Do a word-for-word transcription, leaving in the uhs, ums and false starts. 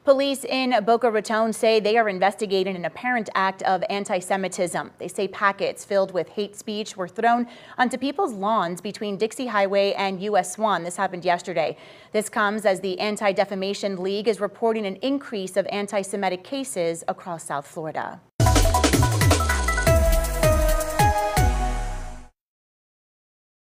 Police in Boca Raton say they are investigating an apparent act of anti-Semitism. They say packets filled with hate speech were thrown onto people's lawns between Dixie Highway and U S one. This happened yesterday. This comes as the Anti-Defamation League is reporting an increase of anti-Semitic cases across South Florida.